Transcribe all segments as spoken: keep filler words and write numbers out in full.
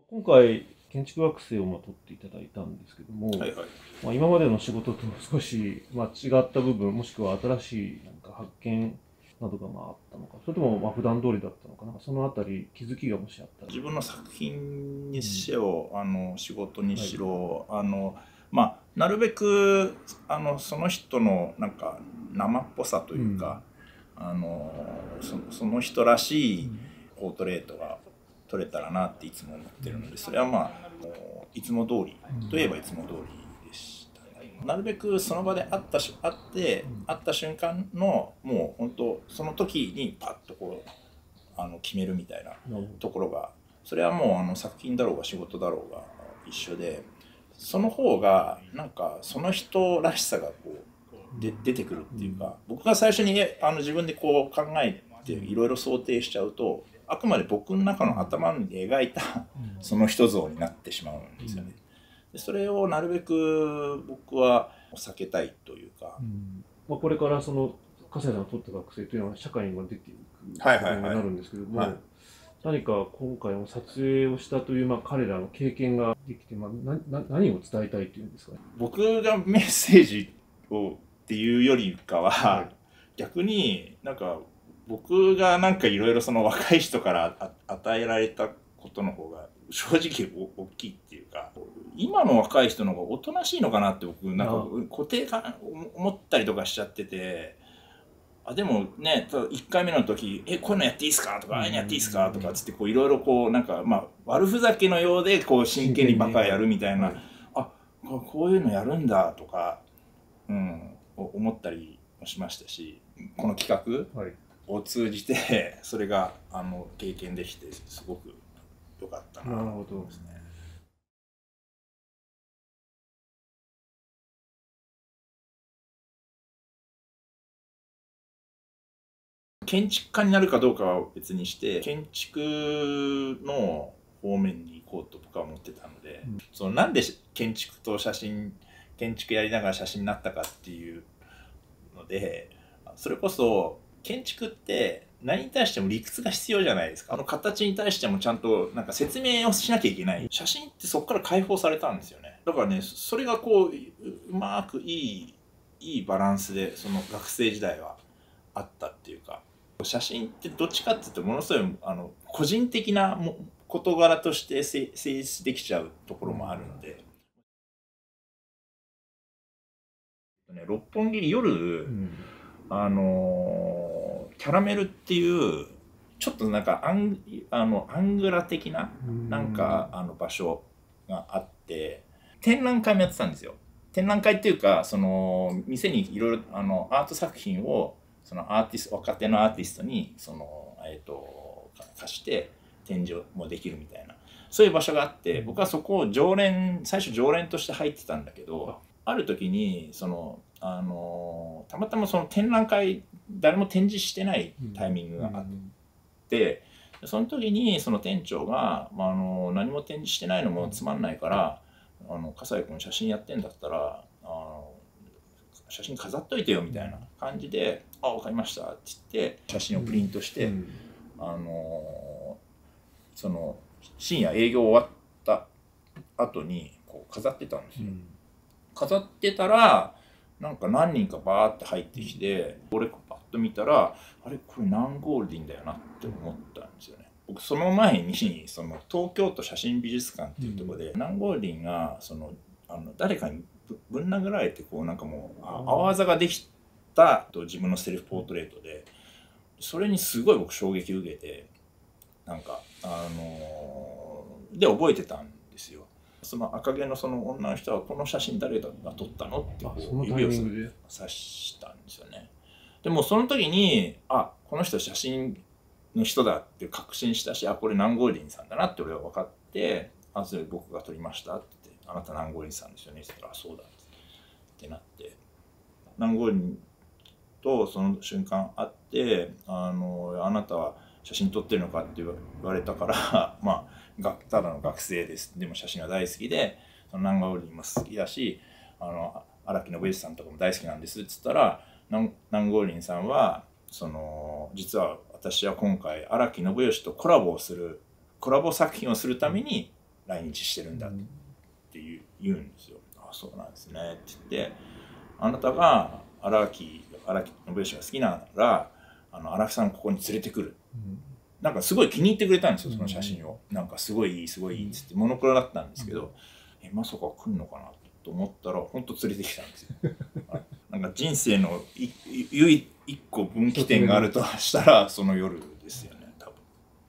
今回建築学生をまあ取っていただいたんですけども、 はいはい、 まあ、今までの仕事と少しまあ違った部分、もしくは新しいなんか発見などがまああったのか、それともまあ普段通りだったのかな、そのあたり気づきがもしあったら。 自分の作品にしろ、うん、あの仕事にしろ、はい、あのまあなるべくあのその人のなんか生っぽさというか、うん、あの そ, その人らしいポートレートが撮れたらなっていつも思ってるので、それはまあいつも通りといえばいつも通りでしたね。なるべくその場で会ったし会って会った瞬間のもう本当その時にパッとこうあの決めるみたいなところが、それはもうあの作品だろうが仕事だろうが一緒で、その方がなんかその人らしさがこうで出てくるっていうか、僕が最初にあの自分でこう考えていろいろ想定しちゃうと、あくまで僕の中の頭に描いたその人像になってしまうんですよね。でそれをなるべく僕は避けたいというか、 うんまあ、これからその笠井さんが取った学生というのは社会に出ていくことになるんですけども、何か今回の撮影をしたという、まあ、彼らの経験ができて、まあ、なな何を伝えたいというんですかね。 僕がメッセージをっていうよりかは、はい、逆になんか僕がなんかいろいろその若い人から与えられたことの方が正直大きいっていうか、今の若い人の方がおとなしいのかなって僕なんか固定感思ったりとかしちゃってて、あでもねいっかいめの時「えこういうのやっていいですか?」とか「ああいうのやっていいですか?」とかつっていろいろこうなんかまあ悪ふざけのようでこう真剣にバカやるみたいな、あこういうのやるんだとか、うん、思ったりもしましたし、この企画を通じてそれがあの経験できてすごく良かったなと思いますね。建築家になるかどうかは別にして、建築の方面に行こうと僕は思ってたので、うん、そのなんで建築と写真建築やりながら写真になったかっていうので、それこそ建築って何に対しても理屈が必要じゃないですか。あの形に対してもちゃんとなんか説明をしなきゃいけない。写真ってそこから解放されたんですよね。だからね、それがこううまくいいいいバランスでその学生時代はあったっていうか。写真ってどっちかっていうとものすごいあの個人的なも事柄として成立できちゃうところもあるので、ね、六本木に夜、うん、あのキャラメルっていうちょっとなんかアンあのアングラ的ななんかあの場所があって展覧会もやってたんですよ。展覧会っていうかその店にいろいろあのアート作品をそのアーティスト若手のアーティストにその、えー、と貸して展示もできるみたいなそういう場所があって、僕はそこを常連最初常連として入ってたんだけど、ある時にそのあのたまたまその展覧会誰も展示してないタイミングがあって、その時にその店長が、まあ、あの何も展示してないのもつまんないから「あの笠井君写真やってんだったらあの写真飾っといてよ」みたいな感じで「あ分かりました」って言って写真をプリントして、うん、あのその深夜営業終わった後にこう飾ってたんですよ。うん、飾ってたらなんか何人かバーって入ってきて、うん、俺パッと見たらあれこれナンゴールディンだよなって思ったんですよね。僕その前にその東京都写真美術館っていうところで、うん、ナンゴールディンがそのあの誰かにぶん殴られてこうなんかもう泡技ができたと自分のセルフポートレートで、それにすごい僕衝撃を受けて、なんかあのー、で覚えてたんですよ。その赤毛のその女の人はこの写真誰が撮ったのってこう指を指したんですよね。でもその時にあこの人写真の人だって確信したし、あこれナンゴールディンさんだなって俺は分かって、あそれ僕が撮りましたって言って、あなたナンゴールディンさんですよねって言ったらそうだってなって、ナンゴールディンとその瞬間会ってあのあなたは写真撮ってるのかって言われたからまあただの学生ですでも写真が大好きでそのナンゴールディンも好きだしあの荒木信義さんとかも大好きなんですって言ったら、ナンゴールディンさんはその実は私は今回荒木信義とコラボをするコラボ作品をするために来日してるんだって言う言うんですよ。あ、そうなんですねって言って、あなたが荒木荒木信義が好きならあの荒木さんをここに連れてくる、うん、なんかすごい気に入ってくれたんですよ、その写真を。なんかすごいいいすごいいいっつってモノクロだったんですけど、うん、えまさか来るのかなと思ったら本当連れてきたんですよ。なんか人生の唯一一個分岐点があるとしたらその夜ですよね、多分。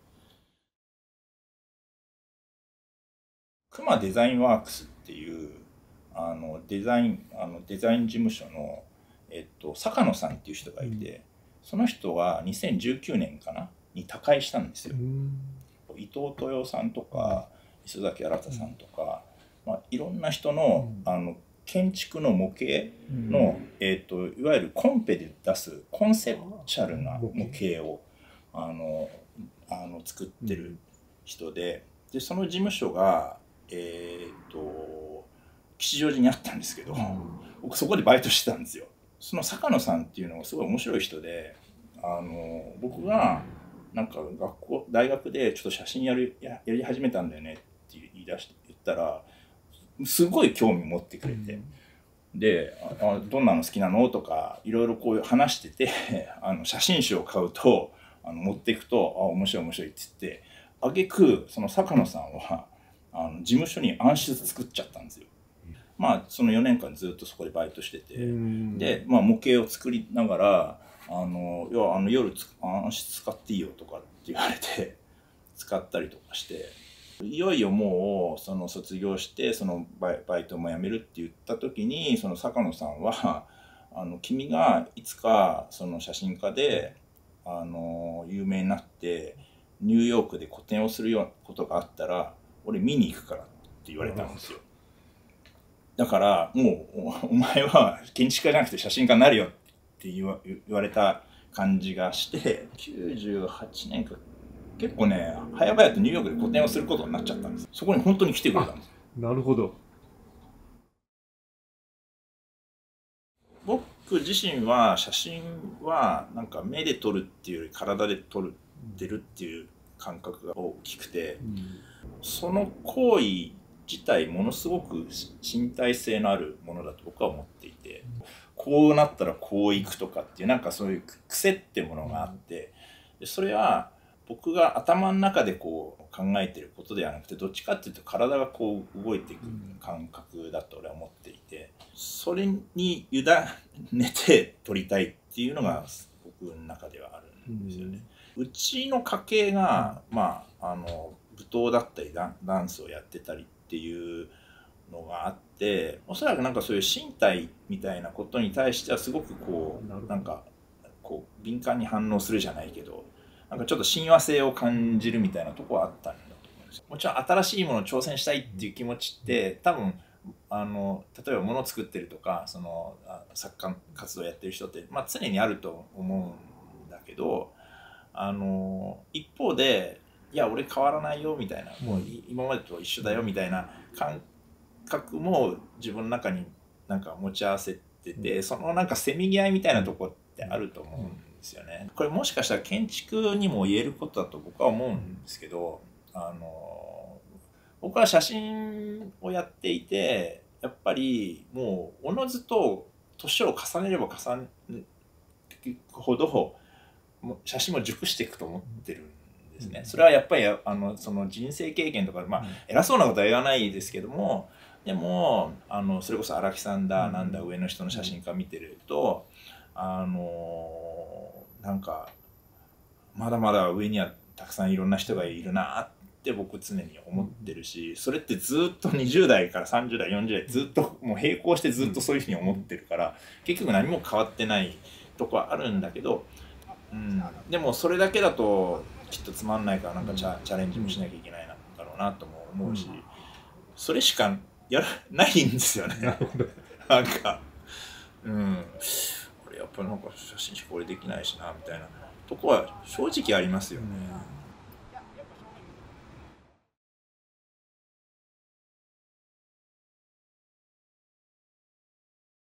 熊デザインワークスっていうあのデザインあのデザイン事務所の、えっと、坂野さんっていう人がいて、うん、その人はにせんじゅうきゅうねんかなに他界したんですよ。うん、伊藤豊夫さんとか磯崎新さんとか、うん、まあ、いろんな人の、うん、あの建築の模型の、うん、えっと、いわゆるコンペで出すコンセプチャルな模型をあのあの作ってる人で、でその事務所がえっと吉祥寺にあったんですけど、うん、僕そこでバイトしてたんですよ。その坂野さんっていうのがすごい面白い人で、あの僕がなんか学校大学でちょっと写真やる や, やり始めたんだよねって言い出して言ったらすごい興味持ってくれて、うん、であどんなの好きなのとかいろいろこう話しててあの写真集を買うとあの持っていくとあ面白い面白いって言って挙句その坂野さんはあの事務所に暗室作っちゃったんですよ。まあそのよねんかんずっとそこでバイトしてて、で、まあ、模型を作りながらあのいやあの夜暗室使っていいよとかって言われて使ったりとかして、いよいよもうその卒業してそのバイ、バイトも辞めるって言った時にその坂野さんはあの君がいつかその写真家であの有名になってニューヨークで個展をするようなことがあったら俺見に行くからって言われたんですよ。だからもうお前は建築家じゃなくて写真家になるよって言わ、言われた感じがしてきゅうじゅうはちねんか結構ね早々とニューヨークで個展をすることになっちゃったんです。そこに本当に来てくれたんです。 なるほど。 僕自身は写真はなんか目で撮るっていうより体で撮るってるっていう感覚が大きくて、うん、その行為自体ものすごく身体性のあるものだと僕は思っていて、こうなったらこういくとかっていうなんかそういう癖ってものがあって、でそれは僕が頭の中でこう考えてることではなくてどっちかっていうと体がこう動いていく感覚だと俺は思っていて、それに委ねて撮りたいっていうのが僕の中ではあるんですよね。うちの家系がまああの舞踏だったりダンスをやってたりっていうのがあって、おそらくなんかそういう身体みたいなことに対してはすごくこうなんかこう敏感に反応するじゃないけど、なんかちょっと親和性を感じるみたいなところはあったんだと思うんです。もちろん新しいものを挑戦したいっていう気持ちって多分あの例えば物を作ってるとかその作家活動やってる人って、まあ、常にあると思うんだけど、あの一方でいや俺変わらないよみたいな、もう今までと一緒だよみたいな感覚も自分の中になんか持ち合わせてて、そのなんかせめぎ合いみたいなとこってあると思うんですよね。これもしかしたら建築にも言えることだと僕は思うんですけど、あの僕は写真をやっていてやっぱりもうおのずと年を重ねれば重ねるほど写真も熟していくと思ってるんですね。それはやっぱりあのその人生経験とか、まあ、偉そうなことは言わないですけども、でもあのそれこそ荒木さんだなんだ上の人の写真家見てると、あのなんかまだまだ上にはたくさんいろんな人がいるなって僕常に思ってるし、それってずっとにじゅう代からさんじゅう代よんじゅう代ずっともう並行してずっとそういうふうに思ってるから、結局何も変わってないとこはあるんだけど、うん、でもそれだけだときっとつまんないからなんかチャ、チャレンジもしなきゃいけないんだろうなとも思うし、それしかやらないんですよね。なんか、うん、これやっぱなんか写真しかこれできないしなみたいなとこは正直ありますよね。